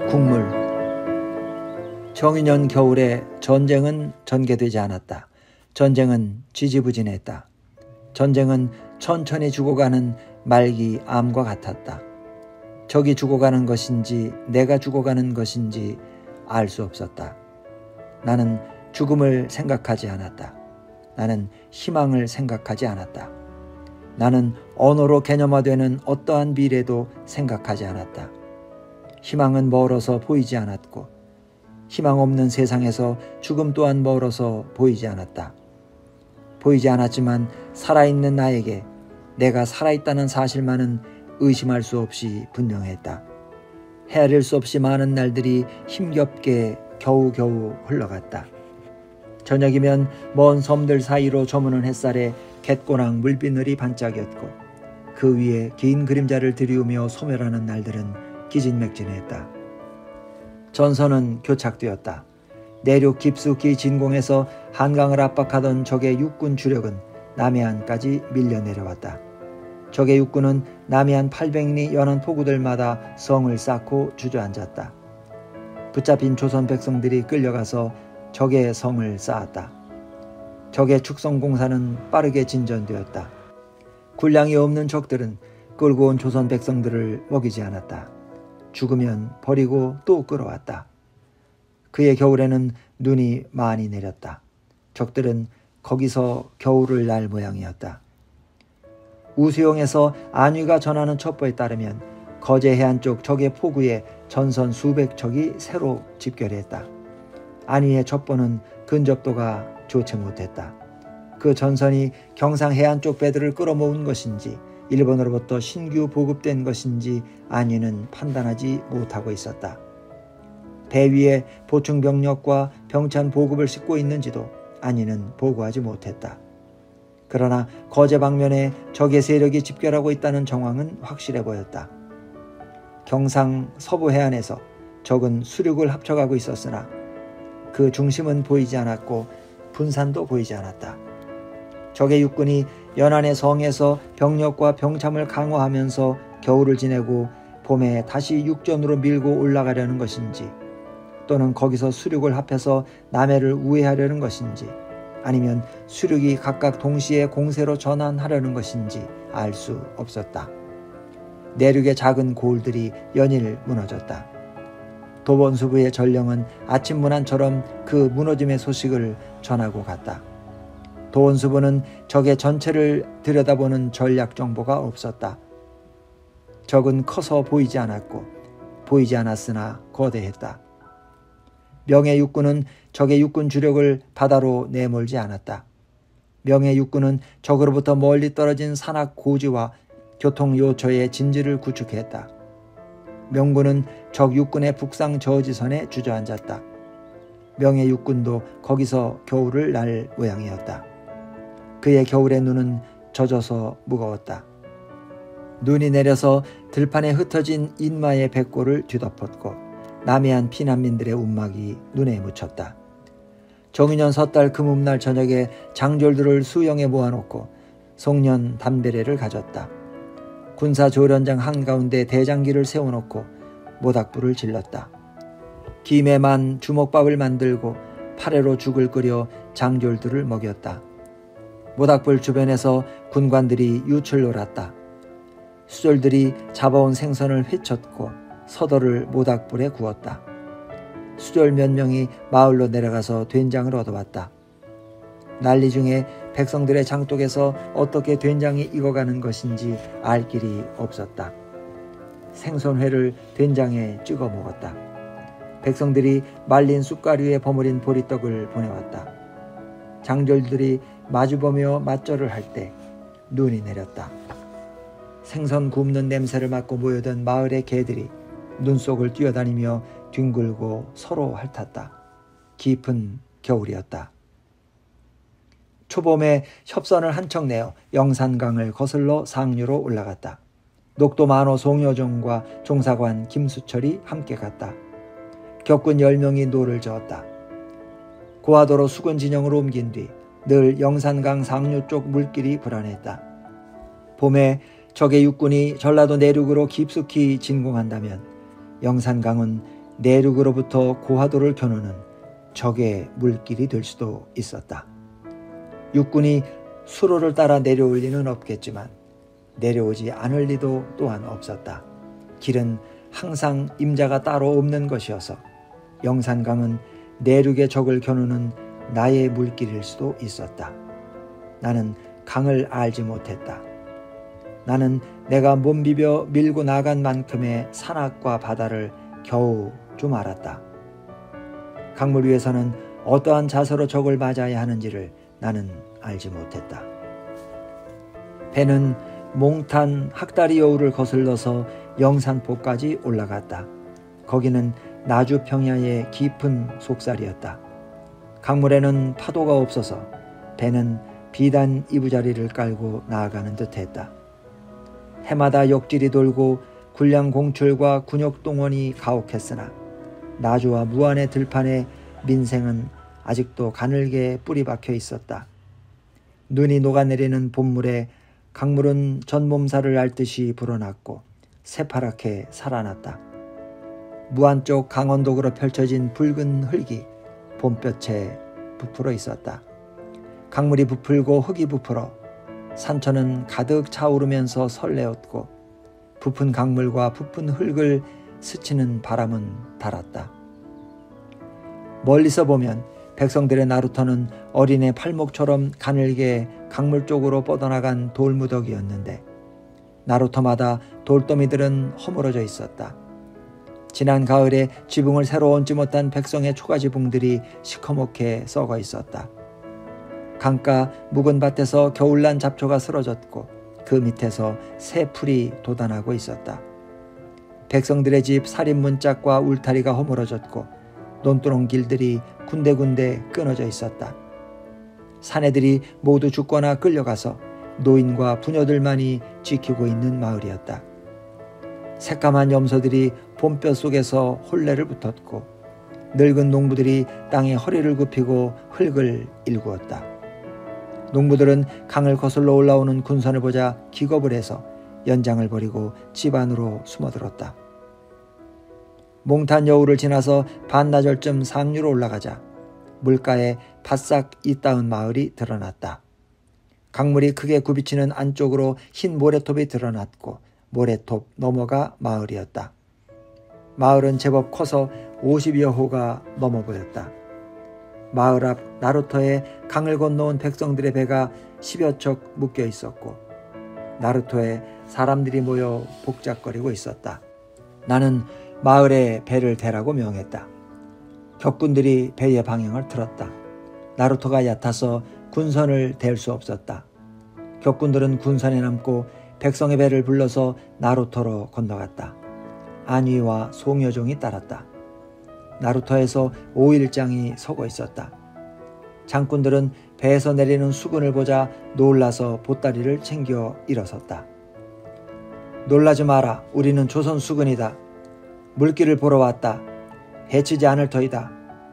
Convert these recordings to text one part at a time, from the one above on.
국물. 정인년 겨울에 전쟁은 전개되지 않았다. 전쟁은 지지부진했다. 전쟁은 천천히 죽어가는 말기 암과 같았다. 적이 죽어가는 것인지 내가 죽어가는 것인지 알 수 없었다. 나는 죽음을 생각하지 않았다. 나는 희망을 생각하지 않았다. 나는 언어로 개념화되는 어떠한 미래도 생각하지 않았다. 희망은 멀어서 보이지 않았고 희망 없는 세상에서 죽음 또한 멀어서 보이지 않았다. 보이지 않았지만 살아있는 나에게 내가 살아있다는 사실만은 의심할 수 없이 분명했다. 헤아릴 수 없이 많은 날들이 힘겹게 겨우겨우 흘러갔다. 저녁이면 먼 섬들 사이로 저무는 햇살에 갯고랑 물비늘이 반짝였고 그 위에 긴 그림자를 들이우며 소멸하는 날들은 기진맥진했다. 전선은 교착되었다. 내륙 깊숙이 진공해서 한강을 압박하던 적의 육군 주력은 남해안까지 밀려 내려왔다. 적의 육군은 남해안 800리 연안 포구들마다 성을 쌓고 주저앉았다. 붙잡힌 조선 백성들이 끌려가서 적의 성을 쌓았다. 적의 축성공사는 빠르게 진전되었다. 군량이 없는 적들은 끌고 온 조선 백성들을 먹이지 않았다. 죽으면 버리고 또 끌어왔다. 그의 겨울에는 눈이 많이 내렸다. 적들은 거기서 겨울을 날 모양이었다. 우수용에서 안위가 전하는 첩보에 따르면 거제 해안 쪽 적의 포구에 전선 수백 척이 새로 집결했다. 안위의 첩보는 근접도가 좋지 못했다. 그 전선이 경상 해안 쪽 배들을 끌어모은 것인지 일본으로부터 신규 보급된 것인지 안위는 판단하지 못하고 있었다. 배 위에 보충 병력과 병찬 보급을 싣고 있는지도 안위는 보고하지 못했다. 그러나 거제 방면에 적의 세력이 집결하고 있다는 정황은 확실해 보였다. 경상 서부 해안에서 적은 수륙을 합쳐가고 있었으나 그 중심은 보이지 않았고 분산도 보이지 않았다. 적의 육군이 연안의 성에서 병력과 병참을 강화하면서 겨울을 지내고 봄에 다시 육전으로 밀고 올라가려는 것인지 또는 거기서 수륙을 합해서 남해를 우회하려는 것인지 아니면 수륙이 각각 동시에 공세로 전환하려는 것인지 알 수 없었다. 내륙의 작은 고을들이 연일 무너졌다. 도본수부의 전령은 아침 문안처럼 그 무너짐의 소식을 전하고 갔다. 도원수부는 적의 전체를 들여다보는 전략 정보가 없었다. 적은 커서 보이지 않았고 보이지 않았으나 거대했다. 명의 육군은 적의 육군 주력을 바다로 내몰지 않았다. 명의 육군은 적으로부터 멀리 떨어진 산악 고지와 교통 요처의 진지를 구축했다. 명군은 적 육군의 북상 저지선에 주저앉았다. 명의 육군도 거기서 겨울을 날 모양이었다. 그의 겨울의 눈은 젖어서 무거웠다. 눈이 내려서 들판에 흩어진 인마의 백골을 뒤덮었고 남해안 피난민들의 움막이 눈에 묻혔다. 정인년 섣달 금음날 저녁에 장졸들을 수영에 모아놓고 송년 담배례를 가졌다. 군사조련장 한가운데 대장기를 세워놓고 모닥불을 질렀다. 김에만 주먹밥을 만들고 파래로 죽을 끓여 장졸들을 먹였다. 모닥불 주변에서 군관들이 유출 놀았다. 수졸들이 잡아온 생선을 회쳤고 서더를 모닥불에 구웠다. 수졸 몇 명이 마을로 내려가서 된장을 얻어왔다. 난리 중에 백성들의 장독에서 어떻게 된장이 익어가는 것인지 알 길이 없었다. 생선회를 된장에 찍어 먹었다. 백성들이 말린 쑥가루에 버무린 보리떡을 보내왔다. 장졸들이 마주보며 맞절을 할 때 눈이 내렸다. 생선 굽는 냄새를 맡고 모여든 마을의 개들이 눈 속을 뛰어다니며 뒹굴고 서로 핥았다. 깊은 겨울이었다. 초봄에 협선을 한 척 내어 영산강을 거슬러 상류로 올라갔다. 녹도 만호 송여정과 종사관 김수철이 함께 갔다. 격군 10명이 노를 저었다. 고화도로 수군 진영으로 옮긴 뒤 늘 영산강 상류 쪽 물길이 불안했다. 봄에 적의 육군이 전라도 내륙으로 깊숙이 진공한다면 영산강은 내륙으로부터 고하도를 겨누는 적의 물길이 될 수도 있었다. 육군이 수로를 따라 내려올 리는 없겠지만 내려오지 않을 리도 또한 없었다. 길은 항상 임자가 따로 없는 것이어서 영산강은 내륙의 적을 겨누는 나의 물길일 수도 있었다. 나는 강을 알지 못했다. 나는 내가 몸비벼 밀고 나간 만큼의 산악과 바다를 겨우 좀 알았다. 강물 위에서는 어떠한 자세로 적을 맞아야 하는지를 나는 알지 못했다. 배는 몽탄 학다리 여우를 거슬러서 영산포까지 올라갔다. 거기는 나주 평야의 깊은 속살이었다. 강물에는 파도가 없어서 배는 비단 이부자리를 깔고 나아가는 듯했다. 해마다 역질이 돌고 군량 공출과 군역동원이 가혹했으나 나주와 무안의 들판에 민생은 아직도 가늘게 뿌리 박혀 있었다. 눈이 녹아내리는 봄물에 강물은 전몸살을 앓듯이 불어났고 새파랗게 살아났다. 무안 쪽 강원도로 펼쳐진 붉은 흙이 봄볕에 부풀어 있었다. 강물이 부풀고 흙이 부풀어 산천은 가득 차오르면서 설레었고 부푼 강물과 부푼 흙을 스치는 바람은 달았다. 멀리서 보면 백성들의 나루터는 어린애 팔목처럼 가늘게 강물 쪽으로 뻗어나간 돌무더기였는데 나루터마다 돌더미들은 허물어져 있었다. 지난 가을에 지붕을 새로 얹지 못한 백성의 초가지붕들이 시커멓게 썩어 있었다. 강가 묵은 밭에서 겨울난 잡초가 쓰러졌고 그 밑에서 새 풀이 돋아나고 있었다. 백성들의 집 살인문짝과 울타리가 허물어졌고 논두렁 길들이 군데군데 끊어져 있었다. 사내들이 모두 죽거나 끌려가서 노인과 부녀들만이 지키고 있는 마을이었다. 새까만 염소들이 봄볕 속에서 혼례를 붙었고 늙은 농부들이 땅에 허리를 굽히고 흙을 일구었다. 농부들은 강을 거슬러 올라오는 군선을 보자 기겁을 해서 연장을 버리고 집 안으로 숨어들었다. 몽탄 여우를 지나서 반나절쯤 상류로 올라가자 물가에 바싹 이따은 마을이 드러났다. 강물이 크게 굽이치는 안쪽으로 흰 모래톱이 드러났고 모래톱 너머가 마을이었다. 마을은 제법 커서 50여 호가 넘어 보였다. 마을 앞 나루터에 강을 건너온 백성들의 배가 10여 척 묶여 있었고 나루터에 사람들이 모여 복작거리고 있었다. 나는 마을에 배를 대라고 명했다. 격군들이 배의 방향을 틀었다. 나루터가 얕아서 군선을 댈 수 없었다. 격군들은 군선에 남고 백성의 배를 불러서 나루터로 건너갔다. 안위와 송여종이 따랐다. 나루터에서 5일장이 서고 있었다. 장군들은 배에서 내리는 수군을 보자 놀라서 보따리를 챙겨 일어섰다. 놀라지 마라. 우리는 조선 수군이다. 물길을 보러 왔다. 해치지 않을 터이다.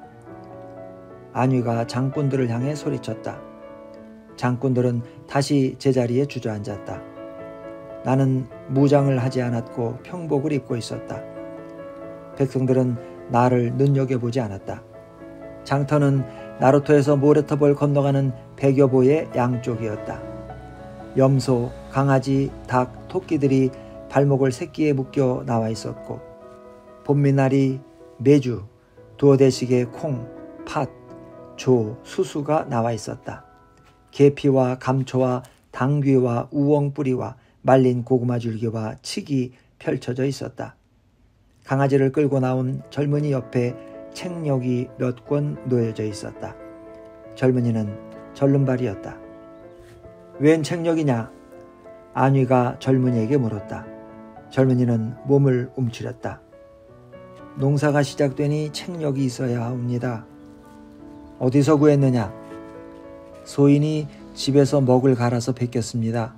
안위가 장군들을 향해 소리쳤다. 장군들은 다시 제자리에 주저앉았다. 나는 무장을 하지 않았고 평복을 입고 있었다. 백성들은 나를 눈여겨보지 않았다. 장터는 나루터에서 모래톱을 건너가는 100여 보의 양쪽이었다. 염소, 강아지, 닭, 토끼들이 발목을 새끼에 묶여 나와 있었고 봄미나리, 메주, 두어 대씩의 콩, 팥, 조, 수수가 나와 있었다. 계피와 감초와 당귀와 우엉뿌리와 말린 고구마 줄기와 칡이 펼쳐져 있었다. 강아지를 끌고 나온 젊은이 옆에 책력이 몇 권 놓여져 있었다. 젊은이는 절름발이었다. 웬 책력이냐? 안위가 젊은이에게 물었다. 젊은이는 몸을 움츠렸다. 농사가 시작되니 책력이 있어야 합니다. 어디서 구했느냐? 소인이 집에서 먹을 갈아서 베꼈습니다.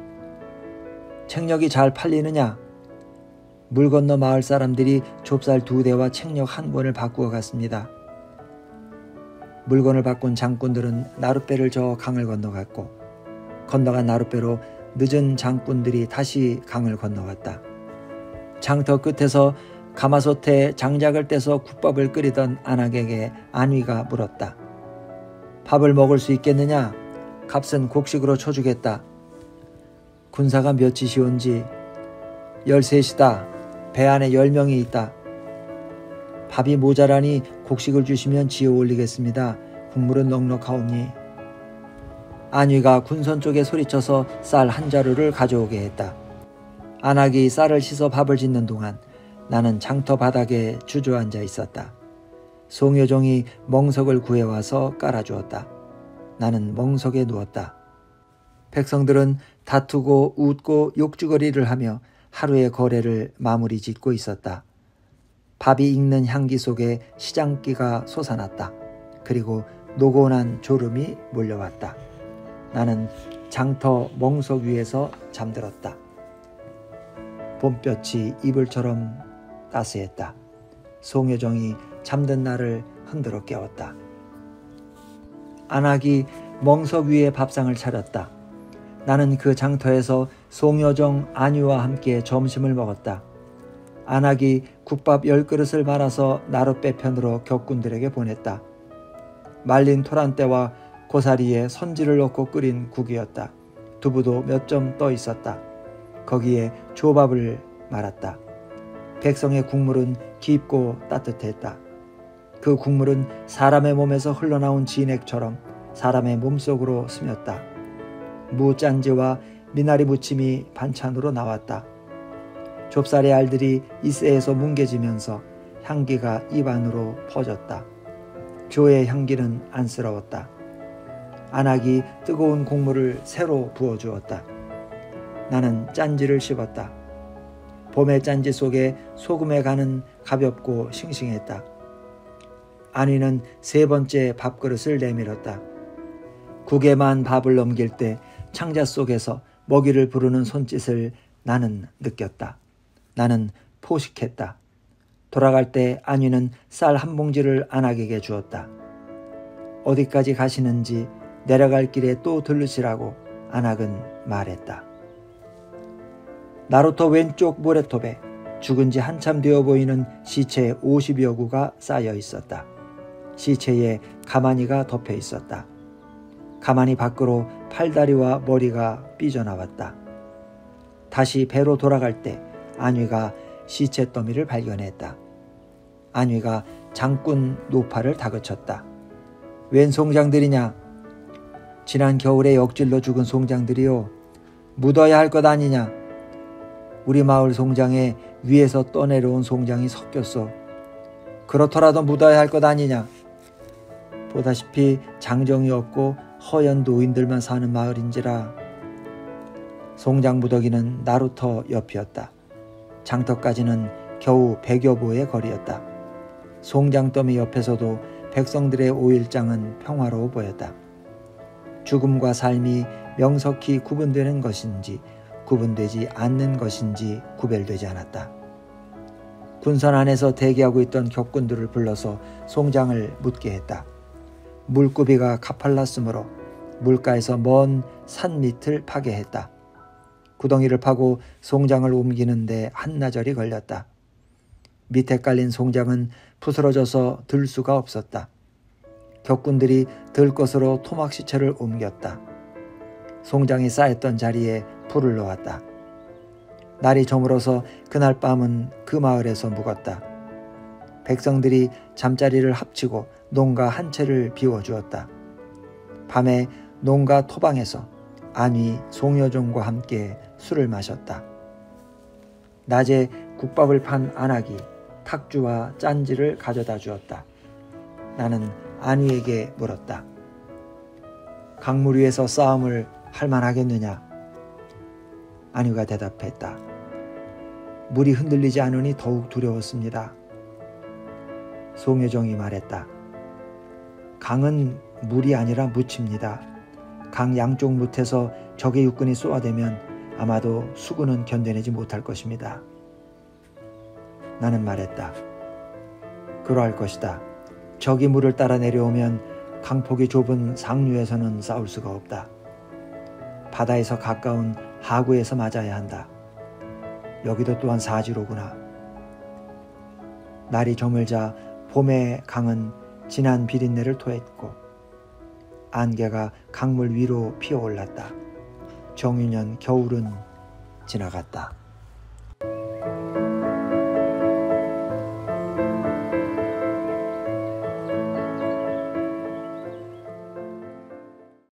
책력이 잘 팔리느냐? 물 건너 마을 사람들이 좁쌀 2대와 책력 1권을 바꾸어 갔습니다. 물건을 바꾼 장군들은 나룻배를 저어 강을 건너갔고 건너간 나룻배로 늦은 장군들이 다시 강을 건너갔다. 장터 끝에서 가마솥에 장작을 떼서 국밥을 끓이던 안악에게 안위가 물었다. 밥을 먹을 수 있겠느냐? 값은 곡식으로 쳐주겠다. 군사가 몇이시 온지? 13이다. 배 안에 10명이 있다. 밥이 모자라니 곡식을 주시면 지어 올리겠습니다. 국물은 넉넉하오니. 안위가 군선 쪽에 소리쳐서 쌀 한 자루를 가져오게 했다. 안악이 쌀을 씻어 밥을 짓는 동안 나는 장터 바닥에 주저앉아 있었다. 송여종이 멍석을 구해와서 깔아주었다. 나는 멍석에 누웠다. 백성들은 다투고 웃고 욕주거리를 하며 하루의 거래를 마무리 짓고 있었다. 밥이 익는 향기 속에 시장기가 솟아났다. 그리고 노곤한 졸음이 몰려왔다. 나는 장터 멍석 위에서 잠들었다. 봄볕이 이불처럼 따스했다. 송여정이 잠든 나를 흔들어 깨웠다. 안악이 멍석 위에 밥상을 차렸다. 나는 그 장터에서 송여정, 안위와 함께 점심을 먹었다. 안악이 국밥 10그릇을 말아서 나룻배 편으로 격군들에게 보냈다. 말린 토란대와 고사리에 선지를 넣고 끓인 국이었다. 두부도 몇 점 떠 있었다. 거기에 조밥을 말았다. 백성의 국물은 깊고 따뜻했다. 그 국물은 사람의 몸에서 흘러나온 진액처럼 사람의 몸속으로 스쳤다. 무짠지와 미나리 무침이 반찬으로 나왔다. 좁쌀의 알들이 이새에서 뭉개지면서 향기가 입 안으로 퍼졌다. 조의 향기는 안쓰러웠다. 안악이 뜨거운 국물을 새로 부어주었다. 나는 짠지를 씹었다. 봄의 짠지 속에 소금에 가는 가볍고 싱싱했다. 안위는 3번째 밥그릇을 내밀었다. 국에만 밥을 넘길 때 창자 속에서 먹이를 부르는 손짓을 나는 느꼈다. 나는 포식했다. 돌아갈 때 안위는 쌀 한 봉지를 안악에게 주었다. 어디까지 가시는지 내려갈 길에 또 들르시라고 안악은 말했다. 나루터 왼쪽 모래톱에 죽은 지 한참 되어 보이는 시체 50여 구가 쌓여 있었다. 시체에 가마니가 덮여 있었다. 가마니 밖으로 팔다리와 머리가 삐져나왔다. 다시 배로 돌아갈 때 안위가 시체 더미를 발견했다. 안위가 장군 노파를 다그쳤다. 웬 송장들이냐? 지난 겨울에 역질로 죽은 송장들이요. 묻어야 할 것 아니냐? 우리 마을 송장에 위에서 떠내려온 송장이 섞였어. 그렇더라도 묻어야 할 것 아니냐? 보다시피 장정이 없고 허연 노인들만 사는 마을인지라. 송장 무더기는 나루터 옆이었다. 장터까지는 겨우 100여 보의 거리였다. 송장더미 옆에서도 백성들의 오일장은 평화로워 보였다. 죽음과 삶이 명석히 구분되는 것인지 구분되지 않는 것인지 구별되지 않았다. 군선 안에서 대기하고 있던 격군들을 불러서 송장을 묻게 했다. 물구비가 가팔랐으므로 물가에서 먼 산 밑을 파게 했다. 구덩이를 파고 송장을 옮기는데 한나절이 걸렸다. 밑에 깔린 송장은 부스러져서 들 수가 없었다. 격군들이 들 것으로 토막 시체를 옮겼다. 송장이 쌓였던 자리에 불을 놓았다. 날이 저물어서 그날 밤은 그 마을에서 묵었다. 백성들이 잠자리를 합치고 농가 한 채를 비워주었다. 밤에 농가 토방에서 안위, 송여종과 함께 술을 마셨다. 낮에 국밥을 판 안악이 탁주와 짠지를 가져다 주었다. 나는 안위에게 물었다. 강물 위에서 싸움을 할 만하겠느냐? 안위가 대답했다. 물이 흔들리지 않으니 더욱 두려웠습니다. 송여종이 말했다. 강은 물이 아니라 묻힙니다. 강 양쪽 묻에서 적의 육군이 쏘아대면 아마도 수군은 견뎌내지 못할 것입니다. 나는 말했다. 그러할 것이다. 적이 물을 따라 내려오면 강폭이 좁은 상류에서는 싸울 수가 없다. 바다에서 가까운 하구에서 맞아야 한다. 여기도 또한 사지로구나. 날이 저물자 봄의 강은 진한 비린내를 토했고 안개가 강물 위로 피어올랐다. 정유년 겨울은 지나갔다.